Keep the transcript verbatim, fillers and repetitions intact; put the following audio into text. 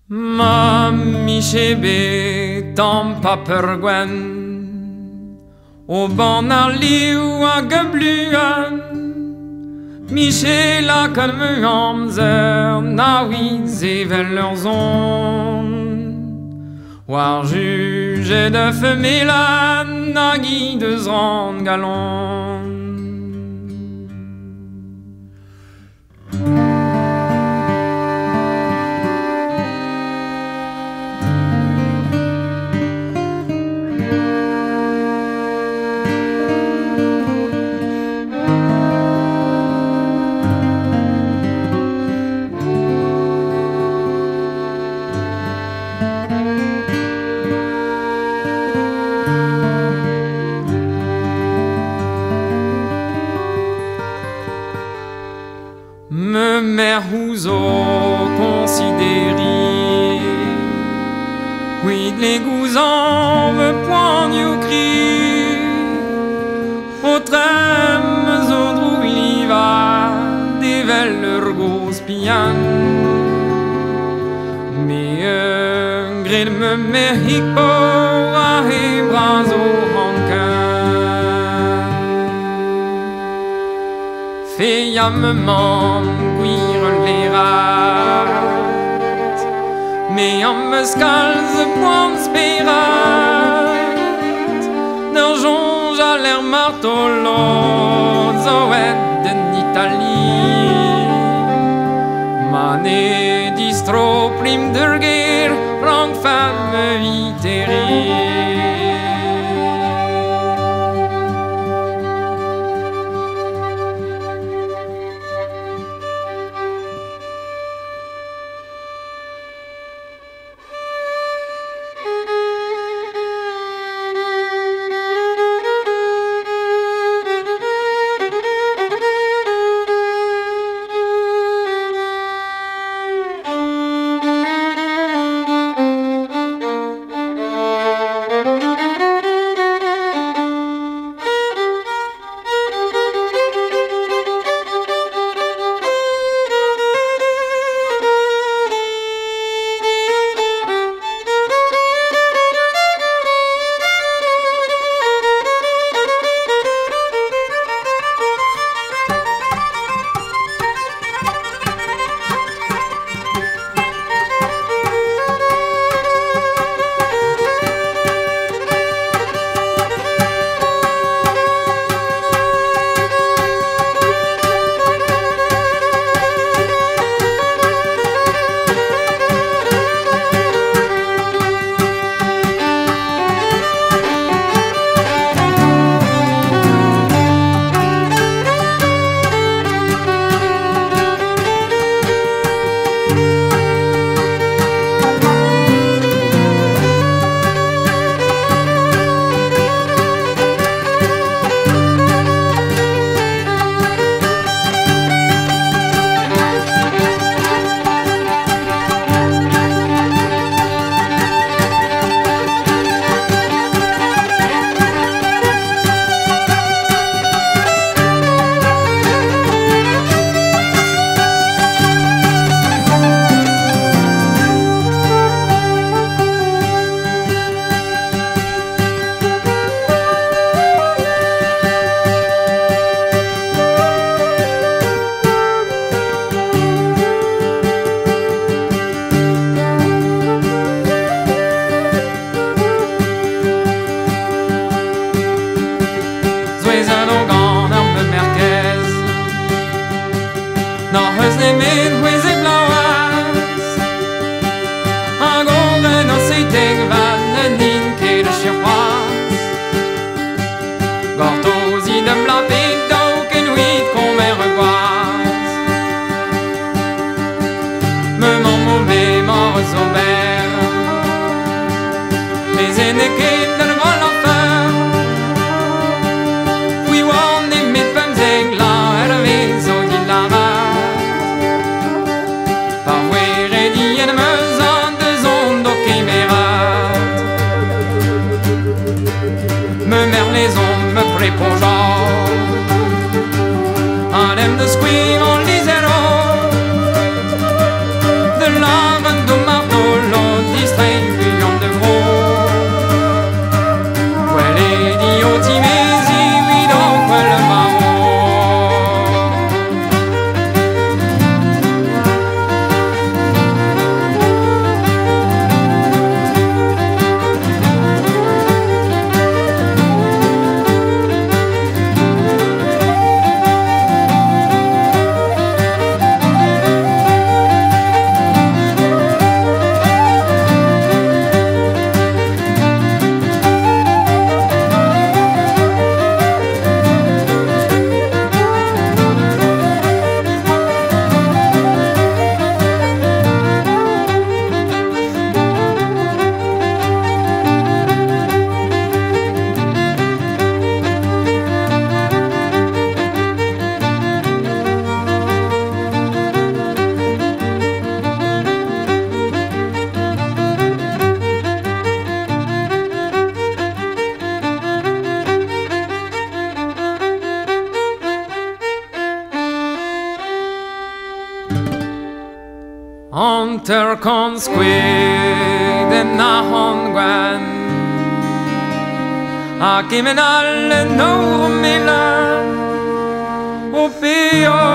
Ma michebe tam papergwen O ban ar liw a gebluan Michela kan me amzer Na oui zevel ur zon War juge de femelan Na gi deus ran galon Me mer houzo considéri Oui les gouzans me poignent au cri Au trem zo drouiliva Devel ur goz pian Me un gred me mer hikpo A he brazo Feia me man gwir lerat Me am me skalz poan sperat N'er jonj a l'er martolot Zo et den Itali Ma ne distro plim d'ur ger Rank fam me viteri de squeal en lisero de l'avant du marteau Hunter kan squid denna hongwan A kimen alle nor milan O pio